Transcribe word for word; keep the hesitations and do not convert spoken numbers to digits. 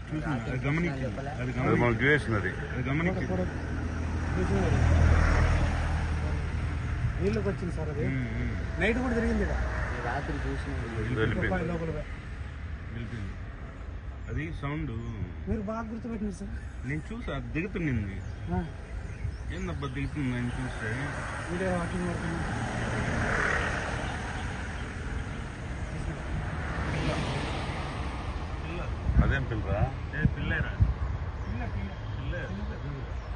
చూసింది, అది గమనించింది, అది మనకు చూసినది అది గమనించింది. నీళ్ళకి వచ్చింది సార్ అది. నైట్ కూడా జరిగింది రాత్రి చూసిన లోపల వెళ్ళిపోయింది. అది సౌండ్ మీరు బాగా గుర్తుపెట్టినారు సార్. నేను చూసా, అది దిగుతుంది. ఏందబ్బా దిగుతుంది అని చూస్తే వీడియో వాకింగ్ పడుతుంది. అదేం పిల్లరా పిల్లేరా పిల్ల పిల్ల పిల్లే